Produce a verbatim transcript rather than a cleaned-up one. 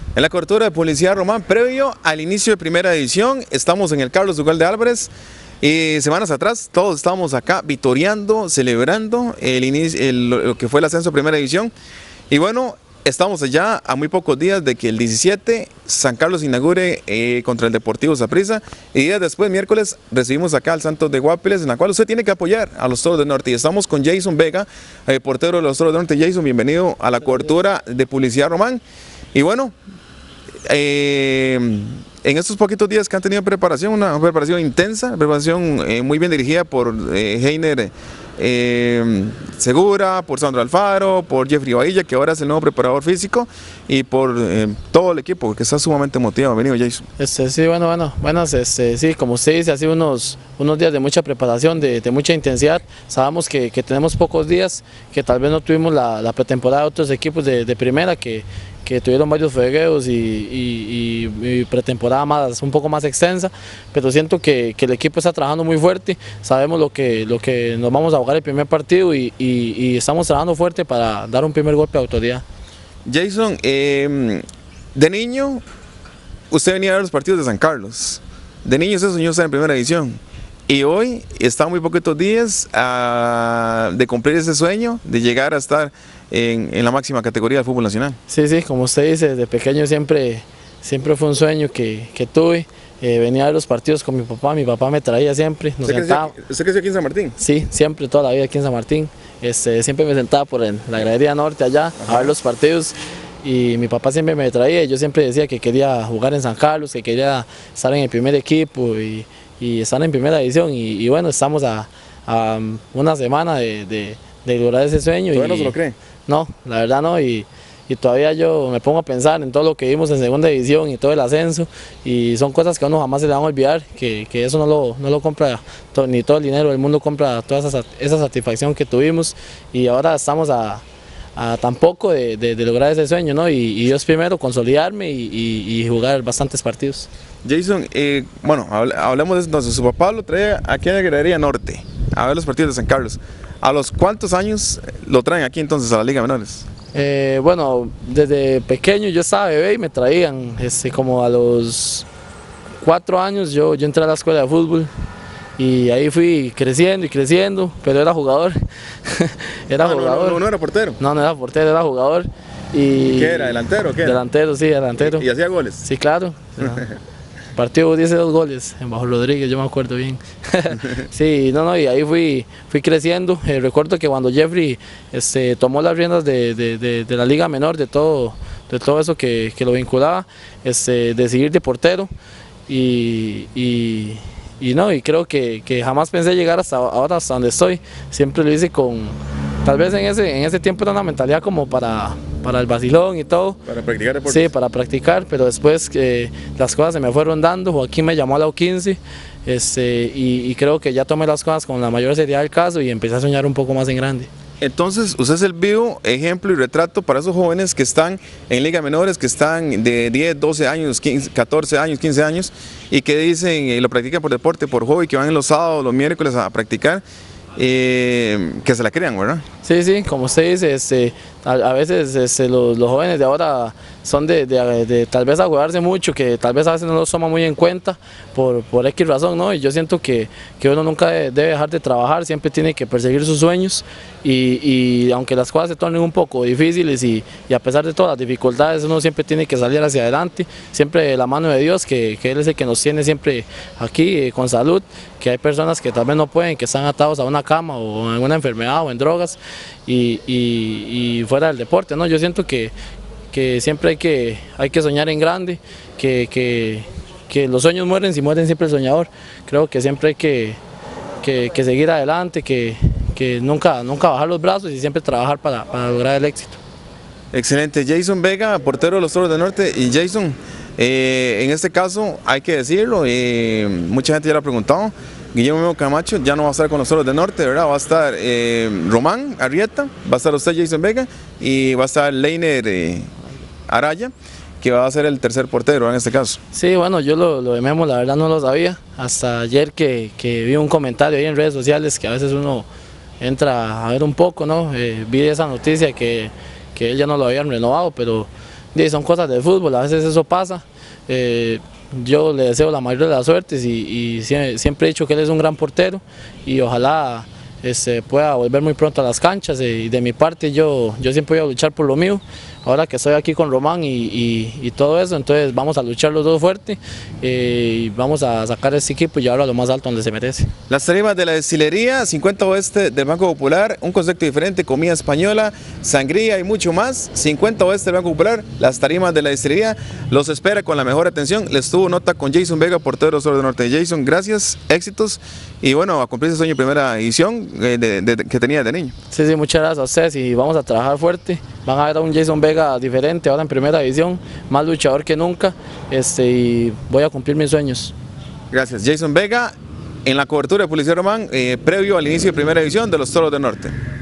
En la cobertura de Publicidad Román, previo al inicio de primera edición, estamos en el Carlos Ugalde Álvarez y semanas atrás todos estábamos acá vitoreando, celebrando el inicio, el, lo que fue el ascenso de primera edición. Y bueno, estamos allá a muy pocos días de que el diecisiete San Carlos inaugure eh, contra el Deportivo Saprissa, y días después, miércoles, recibimos acá al Santos de Guapiles, en la cual usted tiene que apoyar a los Toros del Norte. Y estamos con Jason Vega, eh, portero de los Toros del Norte. Jason, bienvenido a la cobertura de Publicidad Román. Y bueno, eh, en estos poquitos días que han tenido preparación, una preparación intensa, una preparación eh, muy bien dirigida por eh, Heiner eh, Segura, por Sandro Alfaro, por Jeffrey Bahilla, que ahora es el nuevo preparador físico, y por eh, todo el equipo que está sumamente motivado. Bienvenido, Jason. Este, sí, bueno, bueno, bueno este, sí, como usted dice, ha sido unos, unos días de mucha preparación, de, de mucha intensidad. Sabemos que, que tenemos pocos días, que tal vez no tuvimos la, la pretemporada de otros equipos de, de primera, que que tuvieron varios fogueos y, y, y, y pretemporada más, un poco más extensa, pero siento que, que el equipo está trabajando muy fuerte, sabemos lo que, lo que nos vamos a jugar el primer partido y, y, y estamos trabajando fuerte para dar un primer golpe de autoridad. Jason, eh, de niño usted venía a ver los partidos de San Carlos, de niño usted soñó estar en primera división, y hoy está muy poquitos días uh, de cumplir ese sueño, de llegar a estar en, en la máxima categoría del fútbol nacional. Sí, sí, como usted dice, desde pequeño siempre, siempre fue un sueño que, que tuve. Eh, venía a ver los partidos con mi papá, mi papá me traía siempre. Nos ¿Usted, creció, ¿Usted creció aquí en San Martín? Sí, siempre, toda la vida aquí en San Martín. Este, siempre me sentaba por en la gradería norte allá, ajá, a ver los partidos. Y mi papá siempre me traía, y yo siempre decía que quería jugar en San Carlos, que quería estar en el primer equipo y, y estar en primera división. Y, y bueno, estamos a, a una semana de, de, de lograr ese sueño. ¿Todavía y, no se lo cree? No, la verdad no, y, y todavía yo me pongo a pensar en todo lo que vimos en segunda división y todo el ascenso, y son cosas que a uno jamás se le van a olvidar, que, que eso no lo, no lo compra to, ni todo el dinero del mundo compra toda esa, esa satisfacción que tuvimos, y ahora estamos a, a tan poco de, de, de lograr ese sueño, ¿no? Y, y Dios primero, consolidarme y, y, y jugar bastantes partidos. Jason, eh, bueno, hablemos de eso entonces. Su papá lo trae aquí en la gradería norte a ver los partidos de San Carlos. ¿A los cuántos años lo traen aquí entonces a la Liga Menores? Eh, bueno, desde pequeño yo estaba bebé y me traían, este, como a los cuatro años yo, yo entré a la escuela de fútbol y ahí fui creciendo y creciendo, pero era jugador. era ah, jugador. No, no, no era portero. No, no era portero, era jugador. Y ¿Qué era? ¿Delantero o qué era? Delantero, sí, delantero. ¿Y, y hacía goles? Sí, claro. Partido diecidós goles en Bajo Rodríguez, yo me acuerdo bien. Sí, no, no, y ahí fui, fui creciendo. Eh, recuerdo que cuando Jeffrey este, tomó las riendas de, de, de, de la Liga Menor, de todo, de todo eso que, que lo vinculaba, este, de seguir de portero. Y, y, y no, y creo que, que jamás pensé llegar hasta ahora, hasta donde estoy. Siempre lo hice con, tal vez en ese, en ese tiempo era una mentalidad como para, para el vacilón y todo. Para practicar deportes. Sí, para practicar, pero después eh, las cosas se me fueron dando. Joaquín me llamó a la U quince este, y, y creo que ya tomé las cosas con la mayor seriedad del caso y empecé a soñar un poco más en grande. Entonces, usted es el vivo ejemplo y retrato para esos jóvenes que están en ligas menores, que están de diez, doce años, quince, catorce años, quince años, y que dicen, y lo practican por deporte, por hobby, que van los sábados, los miércoles a practicar, eh, que se la crean, ¿verdad? Sí, sí, como usted dice, este, a, a veces este, los, los jóvenes de ahora son de, de, de tal vez aguardarse mucho, que tal vez a veces no los toma muy en cuenta por, por X razón, ¿no? Y yo siento que, que uno nunca debe dejar de trabajar, siempre tiene que perseguir sus sueños y, y aunque las cosas se tornen un poco difíciles y, y a pesar de todas las dificultades, uno siempre tiene que salir hacia adelante, siempre de la mano de Dios, que, que Él es el que nos tiene siempre aquí eh, con salud, que hay personas que tal vez no pueden, que están atados a una cama o en una enfermedad o en drogas y, y, y fuera del deporte, ¿no? Yo siento que que siempre hay que, hay que soñar en grande, que, que, que los sueños mueren si mueren siempre el soñador. Creo que siempre hay que, que, que seguir adelante, que, que nunca, nunca bajar los brazos y siempre trabajar para, para lograr el éxito. Excelente. Jason Vega, portero de los Toros del Norte. Y Jason, eh, en este caso hay que decirlo, eh, mucha gente ya lo ha preguntado, Guillermo Camacho ya no va a estar con los Toros del Norte, ¿verdad? Va a estar eh, Román Arrieta, va a estar usted, Jason Vega, y va a estar Leiner eh, Araya, que va a ser el tercer portero en este caso. Sí, bueno, yo lo, lo de Memo la verdad no lo sabía, hasta ayer que, que vi un comentario ahí en redes sociales que a veces uno entra a ver un poco, ¿no? Eh, vi esa noticia que, que él ya no lo habían renovado, pero y son cosas del fútbol, a veces eso pasa. Eh, yo le deseo la mayor de las suertes y, y siempre he dicho que él es un gran portero y ojalá este, pueda volver muy pronto a las canchas, y de mi parte yo, yo siempre voy a luchar por lo mío. Ahora que estoy aquí con Román y, y, y todo eso, entonces vamos a luchar los dos fuerte eh, y vamos a sacar este equipo y llevarlo a lo más alto donde se merece. Las tarimas de la destilería, cincuenta Oeste del Banco Popular, un concepto diferente, comida española, sangría y mucho más. cincuenta Oeste del Banco Popular, las tarimas de la destilería, los espera con la mejor atención. Les tuvo nota con Jason Vega, portero de Sur del Norte. Jason, gracias, éxitos y bueno, a cumplir ese sueño de primera edición eh, de, de, de, que tenía de niño. Sí, sí, muchas gracias a ustedes y vamos a trabajar fuerte. Van a ver a un Jason Vega diferente ahora en primera división, más luchador que nunca, este, y voy a cumplir mis sueños. Gracias, Jason Vega, en la cobertura de Policía Román, eh, previo al inicio de primera división de los Toros del Norte.